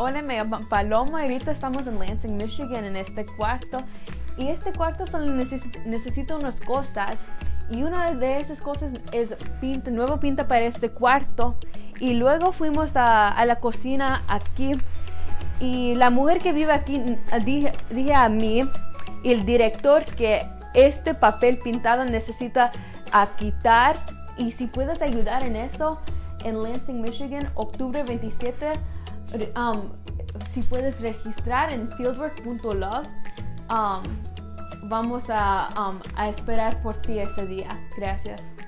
Hola, me llamo Paloma y ahorita estamos en Lansing, Michigan en este cuarto. Y este cuarto solo necesita unas cosas. Y una de esas cosas es nuevo pinta para este cuarto. Y luego fuimos a la cocina aquí. Y la mujer que vive aquí dije a mí y el director que este papel pintado necesita quitar. Y si puedes ayudar en eso, en Lansing, Michigan, octubre 27, si puedes registrar en fieldwork.love, vamos a esperar por ti ese día. Gracias.